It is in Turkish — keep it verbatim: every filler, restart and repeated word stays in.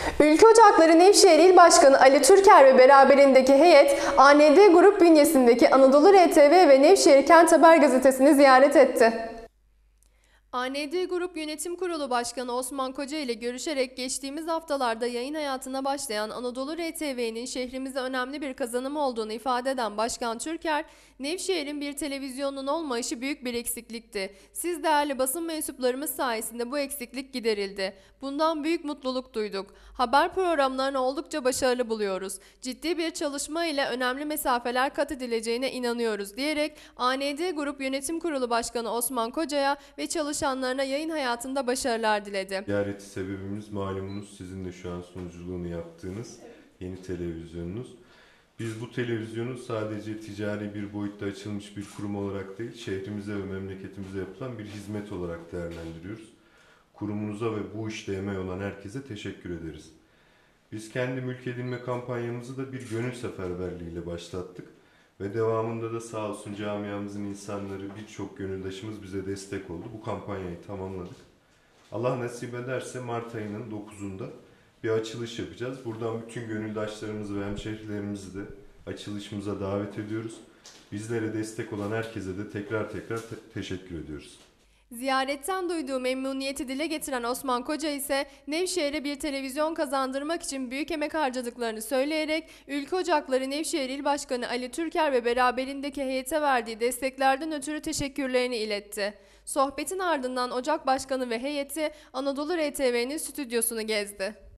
Ülke Ocakları Nevşehir İl Başkanı Ali Türker ve beraberindeki heyet, A N D Grup bünyesindeki Anadolu R T V ve Nevşehir Kent Haber Gazetesi'ni ziyaret etti. A N D Grup Yönetim Kurulu Başkanı Osman Koca ile görüşerek geçtiğimiz haftalarda yayın hayatına başlayan Anadolu R T V'nin şehrimize önemli bir kazanım olduğunu ifade eden Başkan Türker, Nevşehir'in bir televizyonun olmayışı büyük bir eksiklikti. Siz değerli basın mensuplarımız sayesinde bu eksiklik giderildi. Bundan büyük mutluluk duyduk. Haber programlarını oldukça başarılı buluyoruz. Ciddi bir çalışma ile önemli mesafeler kat edileceğine inanıyoruz diyerek A N D Grup Yönetim Kurulu Başkanı Osman Koca'ya ve çalışanlarına yayın hayatında başarılar diledi. Ziyareti sebebimiz malumunuz sizin de şu an sunuculuğunu yaptığınız yeni televizyonunuz. Biz bu televizyonu sadece ticari bir boyutta açılmış bir kurum olarak değil, şehrimize ve memleketimize yapılan bir hizmet olarak değerlendiriyoruz. Kurumunuza ve bu işte emeği olan herkese teşekkür ederiz. Biz kendi mülk edinme kampanyamızı da bir gönül seferberliğiyle başlattık. Ve devamında da sağ olsun camiamızın insanları, birçok gönüldaşımız bize destek oldu. Bu kampanyayı tamamladık. Allah nasip ederse Mart ayının dokuzunda bir açılış yapacağız. Buradan bütün gönüldaşlarımızı ve hemşehrilerimizi de açılışımıza davet ediyoruz. Bizlere destek olan herkese de tekrar tekrar te teşekkür ediyoruz. Ziyaretten duyduğu memnuniyeti dile getiren Osman Koca ise Nevşehir'e bir televizyon kazandırmak için büyük emek harcadıklarını söyleyerek Ülke Ocakları Nevşehir İl Başkanı Ali Türker ve beraberindeki heyete verdiği desteklerden ötürü teşekkürlerini iletti. Sohbetin ardından Ocak Başkanı ve heyeti Anadolu R T V'nin stüdyosunu gezdi.